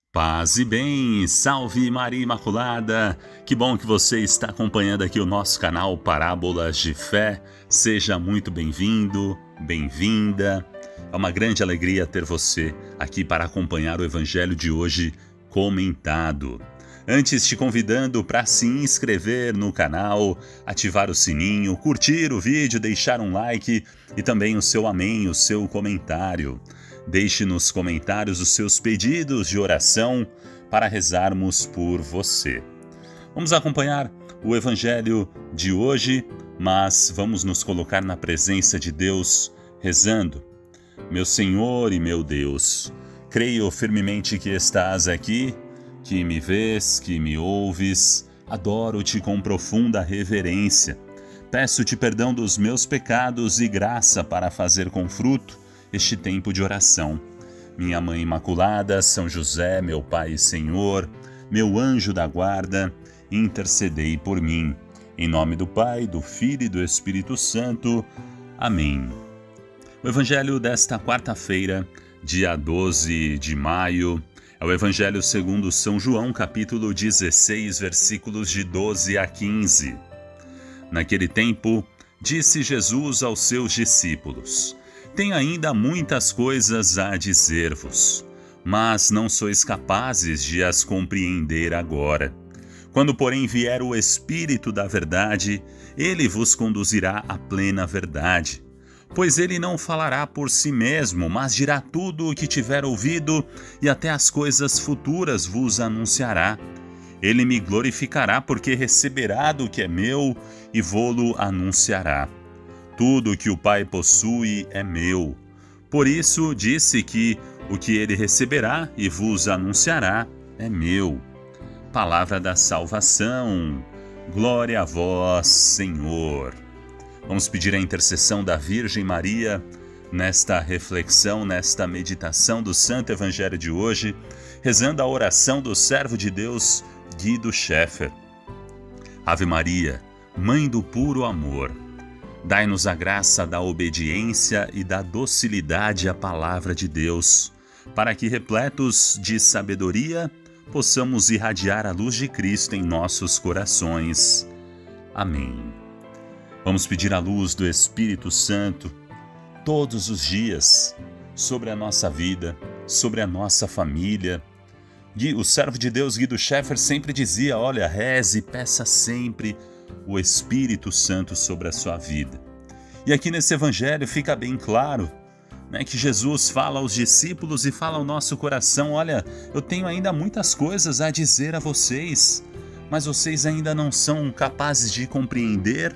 Paz e bem, salve Maria Imaculada! Que bom que você está acompanhando aqui o nosso canal Parábolas de Fé. Seja muito bem-vindo, bem-vinda. É uma grande alegria ter você aqui para acompanhar o Evangelho de hoje comentado. Antes, te convidando para se inscrever no canal, ativar o sininho, curtir o vídeo, deixar um like e também o seu amém, o seu comentário. Deixe nos comentários os seus pedidos de oração para rezarmos por você. Vamos acompanhar o Evangelho de hoje, mas vamos nos colocar na presença de Deus rezando. Meu Senhor e meu Deus, creio firmemente que estás aqui, que me vês, que me ouves. Adoro-te com profunda reverência. Peço-te perdão dos meus pecados e graça para fazer com fruto este tempo de oração. Minha Mãe Imaculada, São José, meu Pai e Senhor, meu anjo da guarda, intercedei por mim. Em nome do Pai, do Filho e do Espírito Santo. Amém. O Evangelho desta quarta-feira, dia 12 de maio, é o Evangelho segundo São João, capítulo 16, versículos de 12 a 15. Naquele tempo, disse Jesus aos seus discípulos: Tenho ainda muitas coisas a dizer-vos, mas não sois capazes de as compreender agora. Quando, porém, vier o Espírito da verdade, ele vos conduzirá à plena verdade. Pois ele não falará por si mesmo, mas dirá tudo o que tiver ouvido, e até as coisas futuras vos anunciará. Ele me glorificará, porque receberá do que é meu e vô-lo anunciará. Tudo o que o Pai possui é meu. Por isso disse que o que ele receberá e vos anunciará é meu. Palavra da salvação. Glória a vós, Senhor. Vamos pedir a intercessão da Virgem Maria nesta reflexão, nesta meditação do Santo Evangelho de hoje, rezando a oração do servo de Deus, Guido Scheffer. Ave Maria, Mãe do puro amor, dai-nos a graça da obediência e da docilidade à palavra de Deus, para que, repletos de sabedoria, possamos irradiar a luz de Cristo em nossos corações. Amém. Vamos pedir a luz do Espírito Santo todos os dias sobre a nossa vida, sobre a nossa família. O servo de Deus, Guido Scheffer, sempre dizia: olha, reze e peça sempre o Espírito Santo sobre a sua vida. E aqui nesse Evangelho fica bem claro, que Jesus fala aos discípulos e fala ao nosso coração: olha, eu tenho ainda muitas coisas a dizer a vocês, mas vocês ainda não são capazes de compreender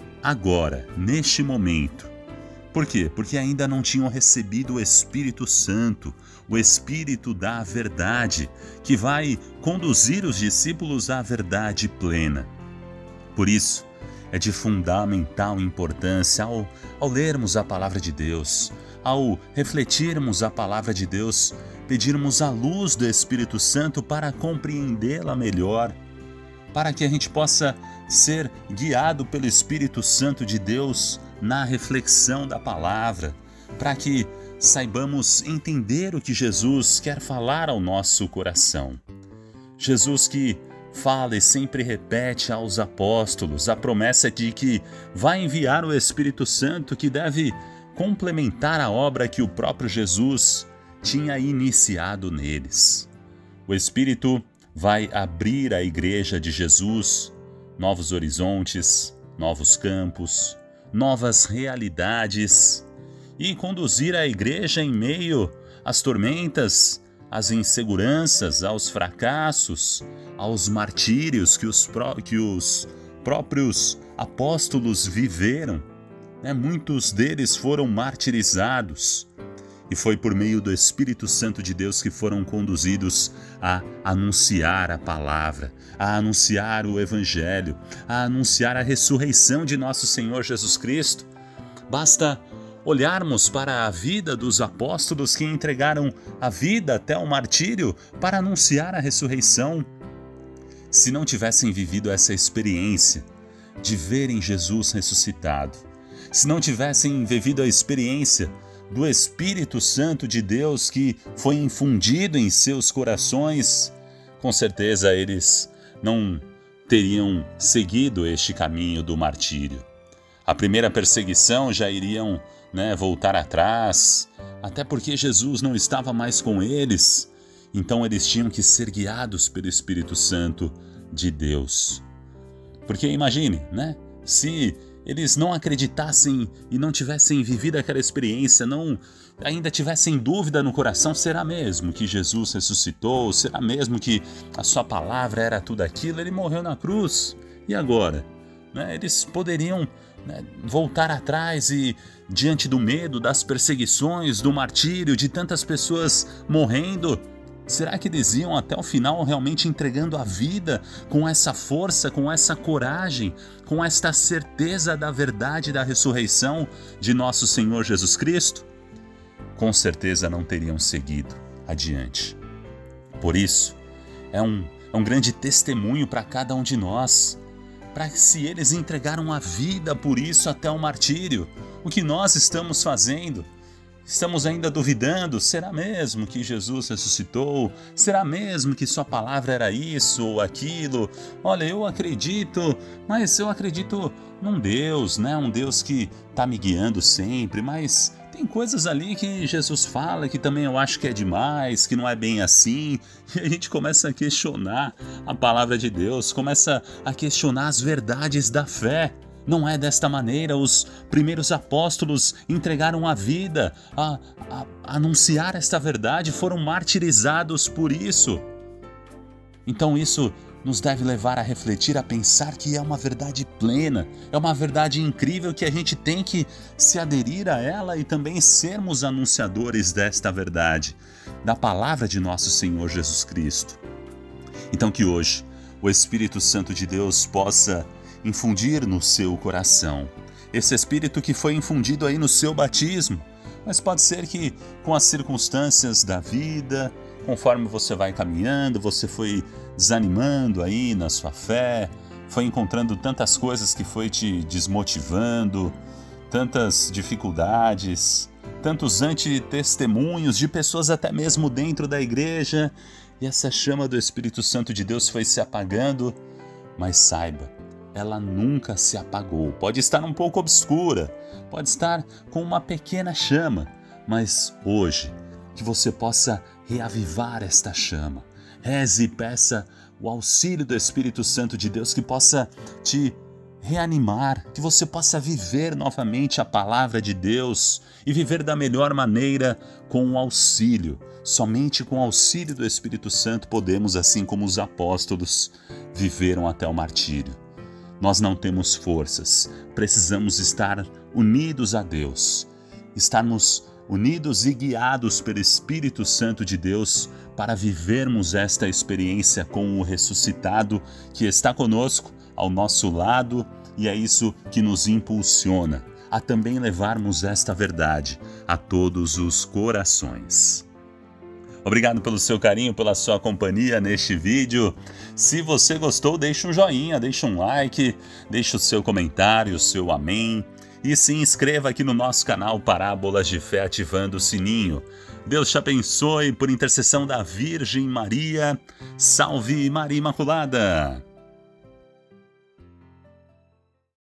agora, neste momento. Por quê? Porque ainda não tinham recebido o Espírito Santo, o Espírito da verdade, que vai conduzir os discípulos à verdade plena. Por isso, é de fundamental importância ao lermos a Palavra de Deus, ao refletirmos a Palavra de Deus, pedirmos a luz do Espírito Santo para compreendê-la melhor, para que a gente possa ser guiado pelo Espírito Santo de Deus na reflexão da Palavra, para que saibamos entender o que Jesus quer falar ao nosso coração. Jesus que fala e sempre repete aos apóstolos a promessa de que vai enviar o Espírito Santo, que deve complementar a obra que o próprio Jesus tinha iniciado neles. O Espírito vai abrir à Igreja de Jesus novos horizontes, novos campos, novas realidades e conduzir a Igreja em meio às tormentas, às inseguranças, aos fracassos, aos martírios que os próprios apóstolos viveram. Muitos deles foram martirizados e foi por meio do Espírito Santo de Deus que foram conduzidos a anunciar a palavra, a anunciar o Evangelho, a anunciar a ressurreição de nosso Senhor Jesus Cristo. Basta olharmos para a vida dos apóstolos que entregaram a vida até o martírio para anunciar a ressurreição. Se não tivessem vivido essa experiência de verem Jesus ressuscitado, se não tivessem vivido a experiência do Espírito Santo de Deus que foi infundido em seus corações, com certeza eles não teriam seguido este caminho do martírio. A primeira perseguição já iriam, voltar atrás, até porque Jesus não estava mais com eles. Então eles tinham que ser guiados pelo Espírito Santo de Deus. Porque imagine, se eles não acreditassem e não tivessem vivido aquela experiência, ainda tivessem dúvida no coração, será mesmo que Jesus ressuscitou? Será mesmo que a sua palavra era tudo aquilo? Ele morreu na cruz. E agora? Eles poderiam voltar atrás e, diante do medo, das perseguições, do martírio, de tantas pessoas morrendo, será que eles iam até o final realmente entregando a vida com essa força, com essa coragem, com esta certeza da verdade da ressurreição de nosso Senhor Jesus Cristo? Com certeza não teriam seguido adiante. Por isso, é um grande testemunho para cada um de nós, para que se eles entregaram a vida por isso até o martírio, o que nós estamos fazendo? Estamos ainda duvidando, será mesmo que Jesus ressuscitou? Será mesmo que sua palavra era isso ou aquilo? Olha, eu acredito, mas eu acredito num Deus, um Deus que está me guiando sempre, mas tem coisas ali que Jesus fala que também eu acho que é demais, que não é bem assim, e a gente começa a questionar a palavra de Deus, começa a questionar as verdades da fé. Não é desta maneira, os primeiros apóstolos entregaram a vida a anunciar esta verdade, foram martirizados por isso. Então isso nos deve levar a refletir, a pensar que é uma verdade plena, é uma verdade incrível que a gente tem que se aderir a ela e também sermos anunciadores desta verdade, da palavra de nosso Senhor Jesus Cristo. Então que hoje o Espírito Santo de Deus possa infundir no seu coração esse Espírito que foi infundido aí no seu batismo, mas pode ser que com as circunstâncias da vida, conforme você vai caminhando, você foi desanimando aí na sua fé, foi encontrando tantas coisas que foi te desmotivando, tantas dificuldades, tantos antitestemunhos de pessoas até mesmo dentro da igreja, e essa chama do Espírito Santo de Deus foi se apagando, mas saiba, ela nunca se apagou. Pode estar um pouco obscura, pode estar com uma pequena chama, mas hoje, que você possa reavivar esta chama. Reze e peça o auxílio do Espírito Santo de Deus que possa te reanimar, que você possa viver novamente a palavra de Deus e viver da melhor maneira com o auxílio. Somente com o auxílio do Espírito Santo podemos, assim como os apóstolos viveram até o martírio. Nós não temos forças, precisamos estar unidos a Deus, estarmos unidos e guiados pelo Espírito Santo de Deus para vivermos esta experiência com o ressuscitado que está conosco, ao nosso lado, e é isso que nos impulsiona a também levarmos esta verdade a todos os corações. Obrigado pelo seu carinho, pela sua companhia neste vídeo. Se você gostou, deixa um joinha, deixa um like, deixa o seu comentário, o seu amém. E se inscreva aqui no nosso canal Parábolas de Fé ativando o sininho. Deus te abençoe por intercessão da Virgem Maria. Salve Maria Imaculada!